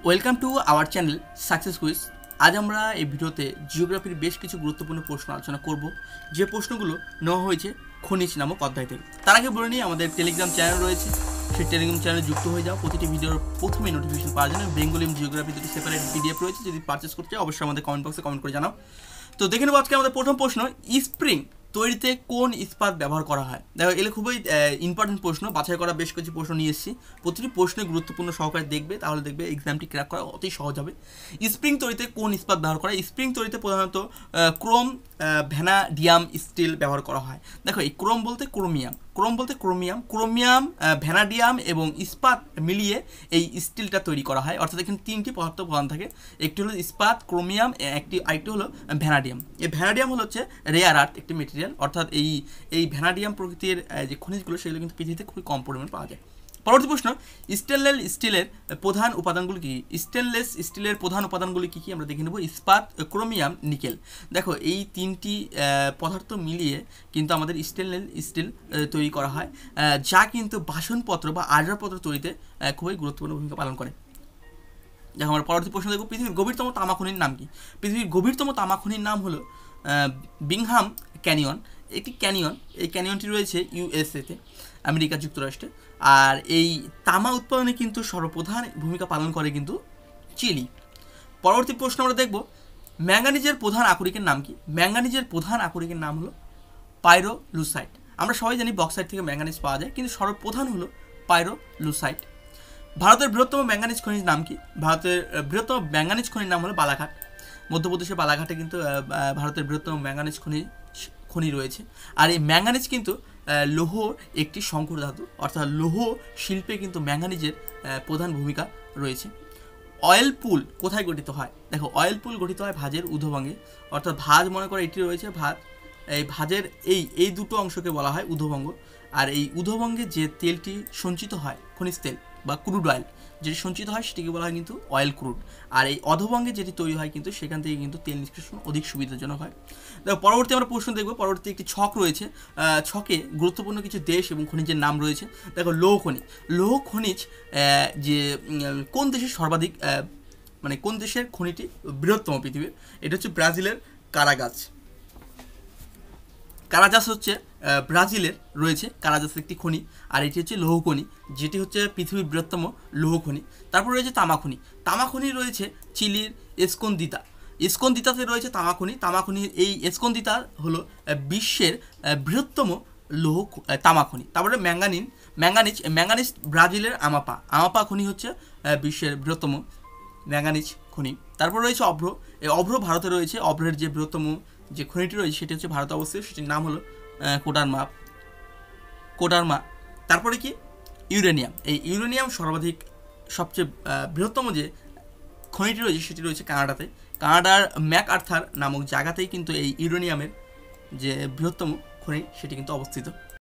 Welcome to our channel success quiz. আজ আমরা এই ভিডিওতে জিওগ্রাফির বেশ কিছু গুরুত্বপূর্ণ প্রশ্ন আলোচনা করব, যে প্রশ্নগুলো নেওয়া হয়েছে খনিজ নামক অধ্যায় থেকে। তার আগে বলে নিই, আমাদের টেলিগ্রাম চ্যানেল রয়েছে, সেই টেলিগ্রাম চ্যানেলে যুক্ত হয়ে যাও। প্রতিটি ভিডিওর প্রথমে নোটিফিকেশন পাওয়ার জন্য বেঙ্গলি এবং জিওগ্রাফি দুটি সেপারেট পিডিএফ রয়েছে, যদি পারচেস করতে চাও অবশ্যই আমাদের কমেন্ট বক্সে কমেন্ট করে জানাও। তো দেখে নেবো আজকে আমাদের প্রথম প্রশ্ন, স্প্রিং তৈরিতে কোন ইস্পাত ব্যবহার করা হয়? দেখো, এগুলো খুবই ইম্পর্টেন্ট প্রশ্ন, বাছাই করা বেশ কিছু প্রশ্ন নিয়ে এসেছি। প্রতিটি প্রশ্নে গুরুত্বপূর্ণ সহকারে দেখবে, তাহলে দেখবে এক্সামটি ক্র্যাক করা অতি সহজ হবে। স্প্রিং তৈরিতে কোন ইস্পাত ব্যবহার করা হয়? স্প্রিং তৈরিতে প্রধানত ক্রোম, ভ্যানাডিয়াম স্টিল ব্যবহার করা হয়। দেখো, এই ক্রোম বলতে ক্রোমিয়াম, ক্রোমিয়াম, ভ্যানাডিয়াম এবং ইস্পাত মিলিয়ে এই স্টিলটা তৈরি করা হয়। অর্থাৎ এখানে তিনটি পদার্থ প্রধান থাকে, একটি হলো ইস্পাত, ক্রোমিয়াম, আরেকটি হলো ভ্যানাডিয়াম। এই ভ্যানাডিয়াম হলো হচ্ছে রেয়ার আর্থ একটি মেটেরিয়াল, অর্থাৎ এই ভ্যানাডিয়াম প্রকৃতির যে খনিজগুলো সেগুলো কিন্তু পৃথিবীতে খুবই কম পরিমাণ পাওয়া যায়। পরবর্তী প্রশ্ন, স্টেনলেস স্টিলের প্রধান উপাদানগুলি কী? স্টেনলেস স্টিলের প্রধান উপাদানগুলি কী কী আমরা দেখে নেব। ইস্পাত, ক্রোমিয়াম, নিকেল। দেখো, এই তিনটি পদার্থ মিলিয়ে কিন্তু আমাদের স্টেনলেস স্টিল তৈরি করা হয়, যা কিন্তু বাসনপত্র বা আসবাবপত্র তৈরিতে খুবই গুরুত্বপূর্ণ ভূমিকা পালন করে। দেখো, আমরা পরবর্তী প্রশ্ন দেখব, পৃথিবীর গভীরতম তামাখনির নাম কি? পৃথিবীর গভীরতম তামাখনির নাম হলো বিংহাম ক্যানিয়ন। একটি ক্যানিয়ন, এই ক্যানিয়নটি রয়েছে ইউএসএতে, আমেরিকা যুক্তরাষ্ট্রে। আর এই তামা উৎপাদনে কিন্তু সর্বপ্রধান ভূমিকা পালন করে কিন্তু চিলি। পরবর্তী প্রশ্ন আমরা দেখব, ম্যাঙ্গানিজের প্রধান আকরিকের নাম কি? ম্যাঙ্গানিজের প্রধান আকরিকের নাম হলো পাইরোলুসাইট। আমরা সবাই জানি বক্সাইট থেকে ম্যাঙ্গানিজ পাওয়া যায়, কিন্তু সর্বপ্রধান হলো পাইরোলুসাইট। ভারতের বৃহত্তম ম্যাঙ্গানিজ খনির নাম কি? ভারতের বৃহত্তম ম্যাঙ্গানিজ খনির নাম হলো বালাঘাট। মধ্যপ্রদেশের বালাঘাটে কিন্তু ভারতের বৃহত্তম ম্যাঙ্গানিজ খনি রয়েছে। আর এই ম্যাঙ্গানিজ কিন্তু লৌহ একটি সংকর ধাতু, অর্থাৎ লৌহ শিল্পে কিন্তু ম্যাঙ্গানিজের প্রধান ভূমিকা রয়েছে। অয়েল পুল কোথায় গঠিত হয়? দেখো, অয়েল পুল গঠিত হয় ভাঁজের ঊর্ধ্বভাগে, অর্থাৎ ভাঁজ মনে করে এটি রয়েছে ভাঁজ, এই ভাঁজের এই দুটো অংশকে বলা হয় ঊর্ধ্বভঙ্গ। আর এই ঊর্ধ্বভঙ্গে যে তেলটি সঞ্চিত হয়, খনিজ তেল বা ক্রুড অয়েল যেটি সঞ্চিত হয়, সেটিকে বলা হয় কিন্তু অয়েল ক্রুড। আর এই অধোভঙ্গে যেটি তৈরি হয় কিন্তু সেখান থেকে কিন্তু তেল নিষ্কাশন অধিক সুবিধাজনক হয়। দেখো, পরবর্তী আমরা প্রশ্ন দেখব। পরবর্তী একটি ছক রয়েছে, ছকে গুরুত্বপূর্ণ কিছু দেশ এবং খনিজের নাম রয়েছে। দেখো, লৌহ খনিজ যে কোন দেশের সর্বাধিক, মানে কোন দেশের খনিটি বৃহত্তম পৃথিবীর? এটা হচ্ছে ব্রাজিলের কারাজাস হচ্ছে ব্রাজিলের রয়েছে, কারাজাস একটি খনি। আর এটি হচ্ছে লৌহ খনি, যেটি হচ্ছে পৃথিবীর বৃহত্তম লৌহ খনি। তারপর রয়েছে তামাখনি রয়েছে চিলির এসকোন্দিতাতে রয়েছে তামাখনি। এই এসকোন্দিতা হলো বিশ্বের বৃহত্তম লৌহ তামাখনি। তারপরে ম্যাঙ্গানিজ ব্রাজিলের আমাপা খনি হচ্ছে বিশ্বের বৃহত্তম ম্যাঙ্গানিজ খনি। তারপর রয়েছে এই অভ্র ভারতে রয়েছে। অভ্রের যে বৃহত্তম যে খনিটি রয়েছে সেটি হচ্ছে ভারতে অবস্থিত, সেটির নাম হলো কোডারমা। তারপরে কি? এই ইউরেনিয়াম সবচেয়ে বৃহত্তম যে খনিটি রয়েছে সেটি রয়েছে কানাডার ম্যাকআর্থার নামক জায়গাতেই কিন্তু এই ইউরেনিয়ামের যে বৃহত্তম খনি সেটি কিন্তু অবস্থিত।